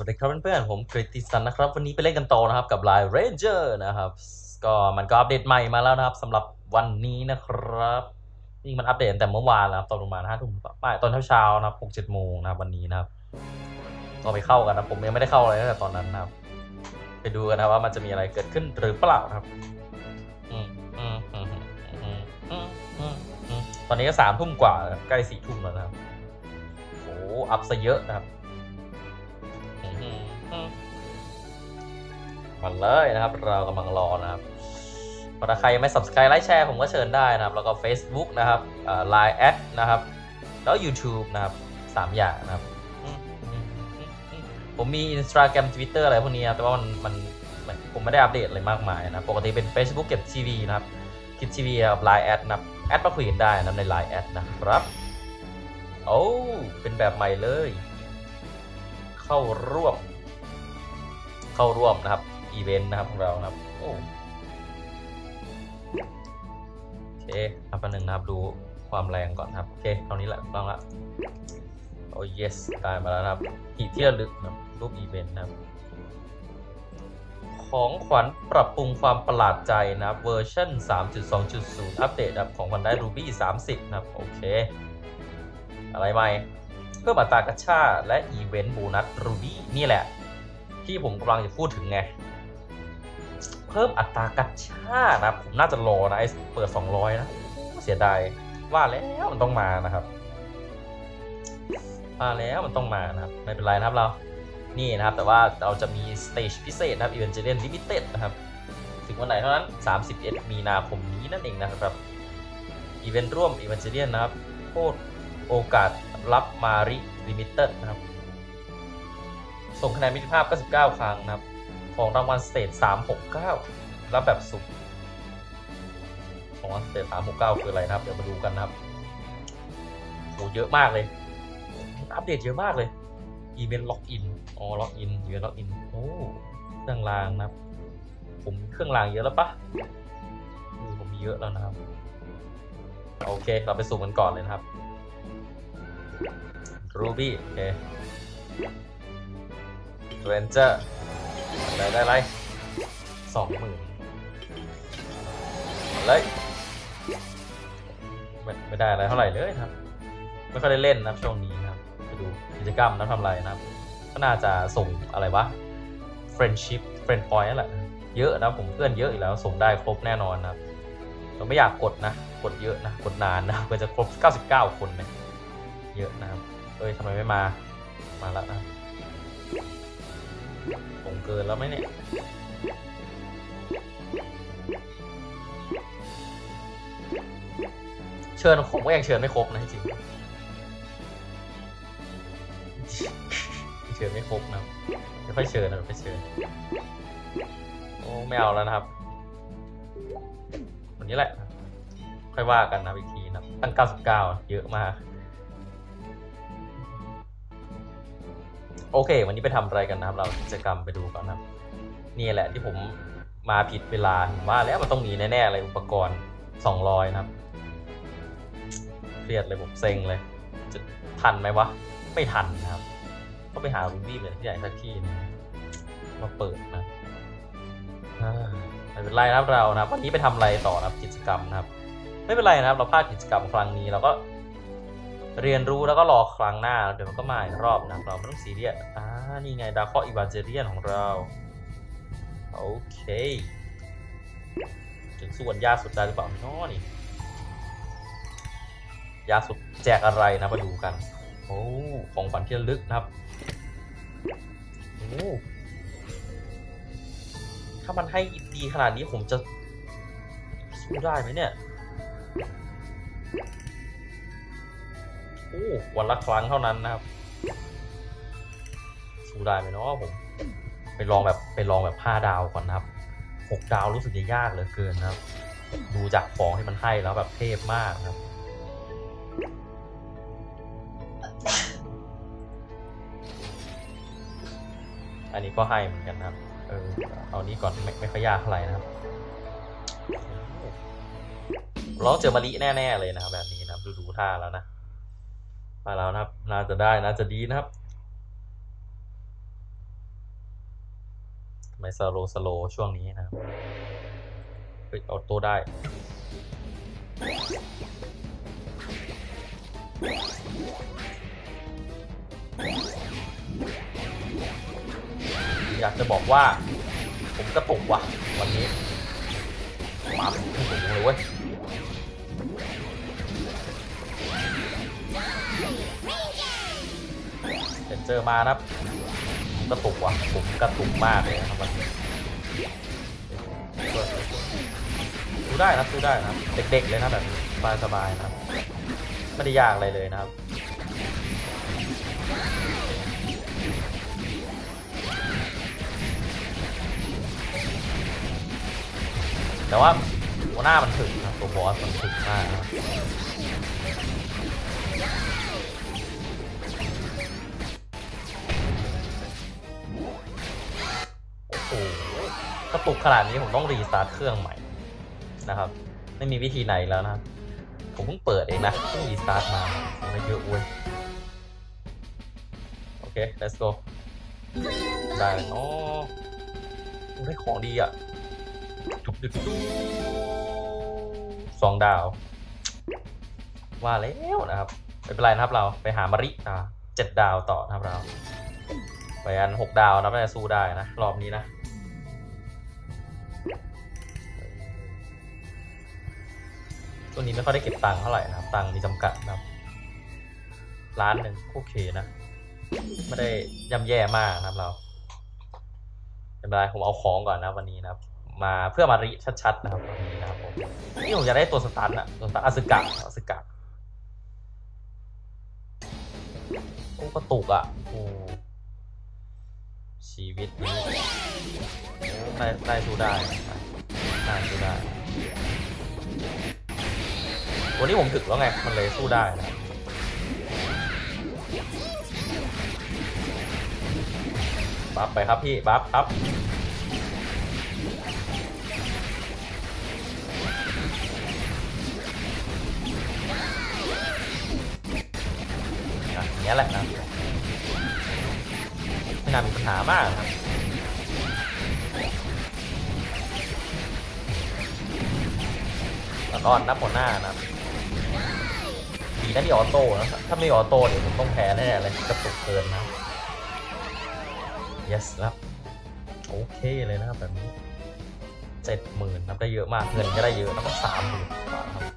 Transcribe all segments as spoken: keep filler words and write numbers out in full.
วัสดีครับเพื่อนๆผมกฤติสันนะครับวันนี้ไปเล่นกันต่อนะครับกับ Line Ranger นะครับก็มันก็อัปเดตใหม่มาแล้วนะครับสำหรับวันนี้นะครับนี่มันอัปเดตตั้งแต่เมื่อวานแล้วตอนประมาณห้าทุ่มไม่ตอนเช้าๆนะครับหกเจ็ดโมงนะครับวันนี้นะครับก็ไปเข้ากันนะผมยังไม่ได้เข้าอะไรตั้งแต่ตอนนั้นนะครับไปดูกันนะว่ามันจะมีอะไรเกิดขึ้นหรือเปล่าครับอืมอืมอืมอืมอืมอืมอืมตอนนี้ก็สามทุ่มกว่าใกล้สี่ทุ่มแล้วนะครับโอ้อัพซะเยอะนะครับมาเลยนะครับเรากำลังรอนะครับถ้าใครยังไม่ Subscribe ไลค์แชร์ผมก็เชิญได้นะครับแล้วก็ Facebook นะครับ ไลน์ แอดนะครับแล้ว YouTube นะครับสามอย่างนะครับผมมี Instagram Twitter อะไรพวกนี้แต่ว่ามันมันผมไม่ได้อัปเดตอะไรมากมายนะปกติเป็น Facebook เก็บทีวีนะครับคลิปทีวีกับ ไลน์ แอดนะครับแอดมาคุยกันได้นะใน ไลน์ แอดนะครับโอ้เป็นแบบใหม่เลยเข้าร่วมเข้าร่วมนะครับอีเวนต์นะครับของเรานะครับโอ้โอเคอันหนึ่งนะครับดูความแรงก่อนครับโอเคเท่านี้แหละต้องละโอ้ yes ได้มาแล้วนะครับหีบที่ระลึกนะรูปอีเวนต์นะครับของขวัญปรับปรุงความประหลาดใจนะครับเวอร์ชัน สามจุดสองจุดศูนย์ อัปเดตนะครับของขวัญได้ Ruby สามสิบนะครับโอเคอะไรใหม่เพิ่มอัตรากระชากและอีเวนต์โบนัส Ruby นี่แหละที่ผมกำลังจะพูดถึงไงเพิ่มอัตรากัดชานะผมน่าจะรอนะไอ้เปิดสองร้อยนะเสียดายว่าแล้วมันต้องมานะครับมาแล้วมันต้องมานะครับไม่เป็นไรนะครับเรานี่นะครับแต่ว่าเราจะมีสเตจพิเศษนะครับ Evangelion Limited นะครับถึงวันไหนเท่านั้นสามสิบเอ็ดมีนาคมนี้นั่นเองนะครับอีเวนต์ร่วม Evangelion นะครับโคตรโอกาสรับมาริ Limited นะครับส่งคะแนนมิตรภาพเก้าสิบเก้าครั้งนะครับของรางวัลสเตจสามหกเก้ารับแบบสุ่มของรางวัลสเตจสามหกเก้าคืออะไรนะครับเดี๋ยวมาดูกันนะครับโหเยอะมากเลยอัปเดตเยอะมากเลยอีเวนต์ล็อกอินอ๋อล็อกอินอีเวนต์ล็อกอินโอ้เครื่องรางนะครับผมเครื่องรางเยอะแล้วปะผมมีเยอะแล้วนะครับโอเคเราไปสุ่มกันก่อนเลยนะครับ Ruby โอเค Ranger ได้ได้ไรสองหมื่นเลยไม่ไม่ได้อะไรเท่าไหร่เลยครับไม่ค่อยได้เล่นนะช่วงนี้นะครับไปดูกิจกรรมนะทำอะไรนะครับก็น่าจะส่งอะไรวะ friendship friend point นั่นแหละเยอะนะผมเพื่อนเยอะอีกแล้วส่งได้ครบแน่นอนนะครับเราไม่อยากกดนะกดเยอะนะกดนานนะเพื่อจะครบเก้าสิบเก้าคนเนี่ยเยอะนะครับเอ้ยทำไมไม่มามาแล้วนะส่งเกินแล้วไหมเนี่ยเชิญผมก็ยังเชิญไม่ครบนะจริงเชิญไม่ครบนะไม่ค่อยเชิญนะไม่เชิญโอ้ไม่เอาแล้วนะครับวันนี้แหละค่อยว่ากันนะอีกทีนะตั้งเก้าสิบเก้าเยอะมากโอเควันนี้ไปทำอะไรกันนะครับเรากิจกรรมไปดูก่อนนะนี่แหละที่ผมมาผิดเวลาผมว่าแล้วมันต้องมีแน่ๆอะไรอุปกรณ์สองร้อยนะครับเครียดเลยผมเซ็งเลยจะทันไหมวะไม่ทันนะครับก็ไปหารูบี้เลยที่ไหนสักที่นึงมาเปิดนะไม่เป็นไรนะครับเรานะวันนี้ไปทำอะไรต่อนะครับกิจกรรมนะครับไม่เป็นไรนะครับเราพลาดกิจกรรมครั้งนี้เราก็เรียนรู้แล้วก็รอครั้งหน้าเดี๋ยวมันก็มาอีกรอบนะเราไม่ต้องซีเรียสอ่านี่ไงดาร์คอีวานเจเรียนของเราโอเคถึงส่วนยากสุดได้หรือเปล่าน้อนี่ยากสุดแจกอะไรนะมาดูกันโอ้ของฝันที่ระลึกนะครับโอ้ถ้ามันให้ดีขนาดนี้ผมจะสู้ได้ไหมเนี่ยโอ้วันละครั้งเท่านั้นนะครับสู้ได้ไหมเนาะผมไปลองแบบไปลองแบบห้าดาวก่อนนะครับหกดาวรู้สึกจะยากเหลือเกินนะครับดูจากของที่มันให้แล้วแบบเทพมากครับอันนี้ก็ให้เหมือนกันนะครับเออเอานี้ก่อนไม่ไม่ค่อยยากเท่าไหร่นะครับเราเจอมะลิแน่ๆเลยนะครับแบบนี้นะครับดูดูท่าแล้วนะมาแล้วนะครับน่าจะได้น่าจะดีนะครับทำไมสโลสโลช่วงนี้นะครับเฮ้ยเอาตัวได้อยากจะบอกว่าผมกระตุกว่ะวันนี้มาเป็นกระตุกเลยเว้ยเดนเจอมานะครับกระตุกว่ะผมกระตุกมากเลยนะครับวันนี้สู้ได้นะสู้ได้นะเด็กๆเลยนะแบบสบายๆนะครับไม่ได้ยากอะไรเลยนะครับแต่ว่าหัวหน้ามันถึงนะตัวบอสมันถึงมากนะโอ้โหกระตุกขนาดนี้ผมต้องรีสตาร์ทเครื่องใหม่นะครับไม่มีวิธีไหนแล้วนะครับผมเพิ่งเปิดเองนะเพิ่งรีสตาร์ทมาไม่เยอะเว้ยโอเค let's go ได้อ๋อได้ของดีอ่ะจุบจุบสองดาวว่าแล้วนะครับไม่เป็นไรนะครับเราไปหามาริอ่าเจ็ดดาวต่อนะครับเราไปอันหกดาวนะน่าจะสู้ได้นะรอบนี้นะช่วงนี้ไม่ค่อยได้เก็บตังค์เท่าไหร่นะครับตังค์มีจำกัดนะครับล้านหนึ่งโอเคนะไม่ได้ย่ำแย่มากนะครับเราไม่เป็นไรผมเอาของก่อนนะวันนี้นะครับมาเพื่อมาริชัดๆนะครับวันนี้นะครับผมนี่ผมจะได้ตัวสตาร์ทอะตัวสตาร์ทอาซึกะอาซึกะโอ้กระตุกอะโอ้ชีวิตนี้ได้ได้สู้ได้ได้สู้ได้วันนี้ผมถึกแล้วไงมันเลยสู้ได้นะบัฟไปครับพี่บัฟครับอย่างนี้แหละนะไม่น่ามีปัญหามากครับแล้วก็นับหัวหน้านะดีนะมีออโต้นะถ้าไม่ออโต้เดี๋ยวผมต้องแพ้แน่เลยกระตุกเกินนะ yes ครับโอเคเลยนะครับแบบนี้เจ็ดหมื่นนับได้เยอะมากเงินก็ได้เยอะนับสามหมื่นกว่าครับ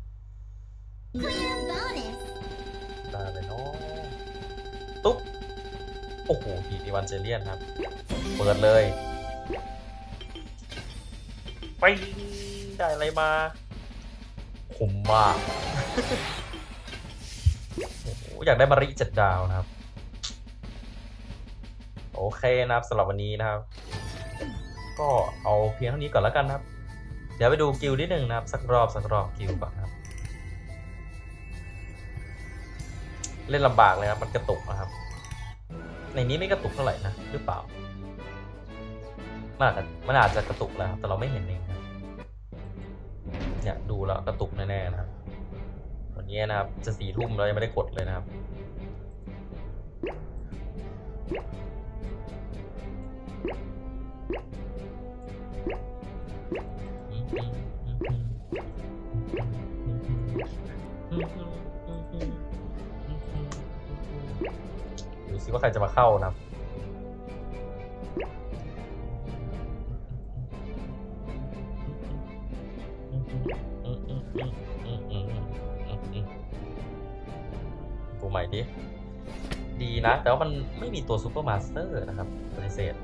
ได้เลยเนาะตุ๊บโอ้โหผีอีวานเจเลียนครับเปิดเลยไปได้อะไรมาคุ้มมากโอ้โหอยากได้มาริเจ็ดดาวนะครับโอเคนะครับสำหรับวันนี้นะครับก็เอาเพียงเท่านี้ก่อนแล้วกันนะครับเดี๋ยวไปดูกิลด์นิดนึงนะครับสักรอบสักรอบกิลด์ก่อนนะครับเล่นลำบากเลยครับมันกระตุกนะครับในนี้ไม่กระตุกเท่าไหร่นะหรือเปล่ามันอาจจะมันอาจจะกระตุกแล้วแต่เราไม่เห็นเองนะเนี่ยดูแล้วกระตุกแน่ๆนะครับวันนี้นะครับจะสี่ทุ่มแล้วยังไม่ได้กดเลยนะครับดูซิว่าใครจะมาเข้านะตัวใหม่ดิดีนะแต่ว่ามันไม่มีตัวซูเปอร์มาสเตอร์นะครับปฏิเสธ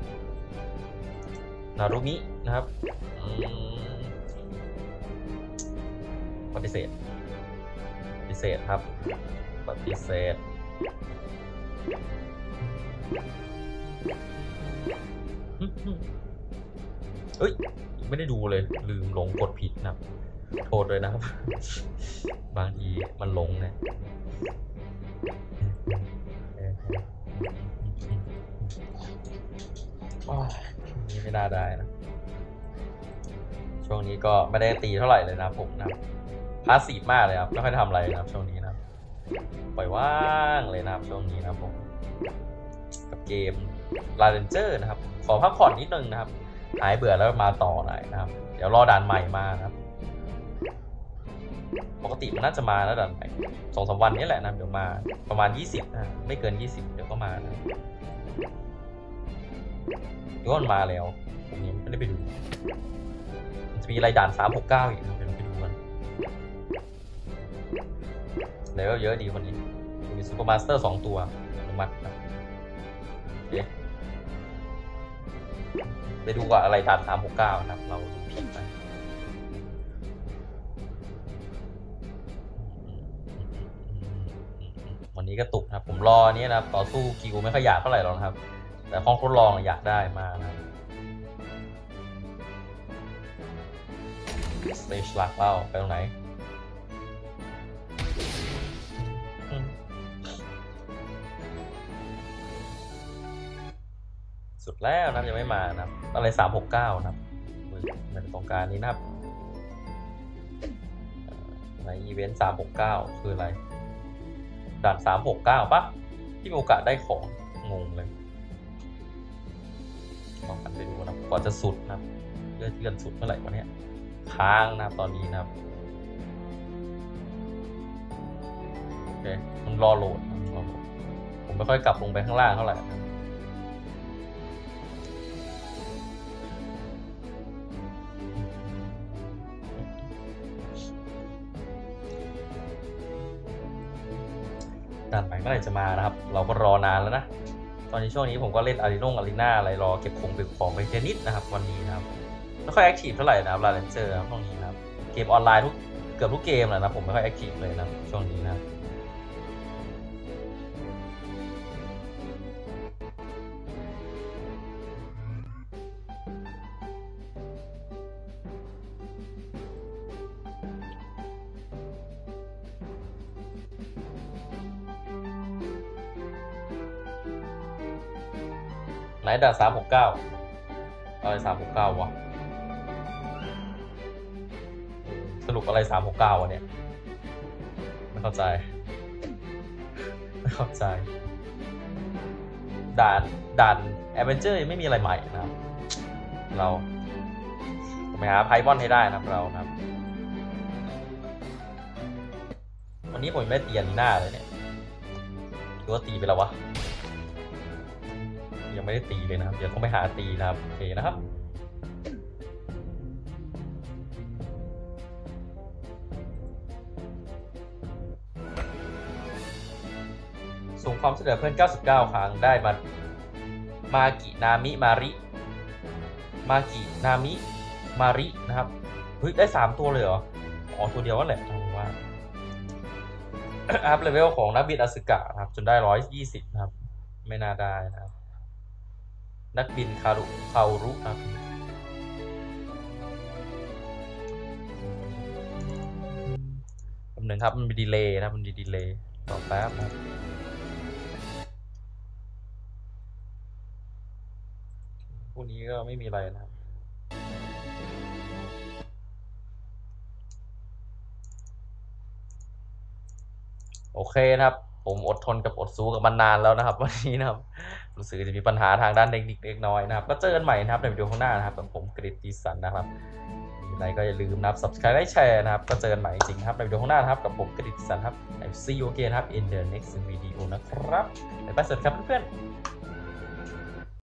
นารุมินะครับปฏิเสธปฏิเสธครับปฏิเสธเอ้ยไม่ได้ดูเลยลืมหลงกดผิดนะครับโทษเลยนะครับบางทีมันหลงเนี่ยนี่ไม่น่าได้นะช่วงนี้ก็ไม่ได้ตีเท่าไหร่เลยนะผมนะพาสซีฟมากเลยครับไม่ค่อยทำอะไรนะครับช่วงนี้นะปล่อยว่างเลยนะครับช่วงนี้นะผมกับเกมลาเรนเจอร์นะครับขอพักผ่อนนิดนึงนะครับหายเบื่อแล้วมาต่อหน่อยนะครับเดี๋ยวรอด่านใหม่มานะครับปกติมันน่าจะมาแล้วด่านใหม่สองสามวันนี้แหละนะเดี๋ยวมาประมาณยี่สิบนะไม่เกินยี่สิบเดี๋ยวก็มานะเดี๋ยวมันมาแล้วผมยังไม่ได้ไปดูมันจะมีอะไรด่านสามหกเก้าอีกนะเดี๋ยวไปดูกันเลเวลเยอะดีวันนี้มีซูเปอร์มาสเตอร์สองตัวอนุมัตินะเดี๋ยวไปดูก่อนอะไรด่านสามหกเก้านะครับเราดูผิดไปวันนี้ก็ตุกนะครับผมรอนี้นะครับต่อสู้กิวไม่ค่อยอยากเท่าไหร่หรอกนะครับแต่ห้องทดลองอยากได้มากนะสเตจหลักเราไปตรงไหนสุดแล้วนะยังไม่มานะครับอะไรสามหกเก้านะครับในตรงกลางนี้นะครับในอีเวนต์สามหกเก้าคืออะไรด่านสามหกเก้าปะที่มีโอกาสได้ของงงเลยลองกันไปดูนะกว่าจะสุดนะครับเลื่อนเลื่อนสุดเมื่อไหร่วะเนี่ยค้างนะครับตอนนี้นะครับโอเคมันรอโหลดผมไม่ค่อยกลับลงไปข้างล่างเท่าไหร่นะด่านใหม่เมื่อไหร่จะมานะครับเราก็รอนานแล้วนะตอนนี้ช่วงนี้ผมก็เล่นอารีนงอารีนาอะไรรอเก็บของเก็บของไปเทนนิสนะครับวันนี้นะครับไม่ค่อยแอคทีฟเท่าไหร่นะครับลาเลนเจอร์นะครับช่วงนี้นะครับเกมออนไลน์ทุกเกือบทุกเกมแหละนะผมไม่ค่อยแอคทีฟเลยนะช่วงนี้นะครับไหนด่านสามหกเก้าอะไรสามหกเก้าวะสรุปอะไรสามหกเก้าวะเนี่ยไม่เข้าใจไม่เข้าใจด่านด่านแอดเวนเจอร์ยังไม่มีอะไรใหม่นะครับเราไปหาไพมอนให้ได้นะครับเรานะครับวันนี้ผมไม่ตีอารีนาเลยเนี่ยหรือว่าตีไปแล้ววะยังไม่ได้ตีเลยนะครับเดี๋ยวต้องไปหาตีนะครับโอเคนะครับส่งความช่วยเหลือเพื่อนเก้าสิบเก้าครั้งได้มามากินามิมาริมากินามิมารินะครับเฮ้ยได้สามตัวเลยเหรออ๋อตัวเดียวนั่นแหละว่าอัพเลเวลของนักบินอสึกะนะครับจนได้ร้อยยี่สิบนะครับไม่น่าได้นะครับนักบินคารุคารุนะครับคำหนึ่งครับมันมีดีเลย์นะมันมีดีเลย์ต่อแป๊บนะครับพวกนี้ก็ไม่มีอะไรนะครับโอเคนะครับผมอดทนกับอดสู้กับมันนานแล้วนะครับวันนี้นะครับรู้สึกจะมีปัญหาทางด้านเทคนิคเล็กน้อยนะครับก็เจอกันใหม่นะครับในวิดีโอข้างหน้านะครับกับผมกฤษดิสันนะครับมีอะไรก็อย่าลืมนะครับ subscribe และแชร์นะครับก็เจอกันใหม่จริงครับในวิดีโอข้างหน้านะครับกับผมกฤษดิสันครับ see you again ครับ in the next video นะครับบ๊ายบายสวัสดีครับเพื่อนๆ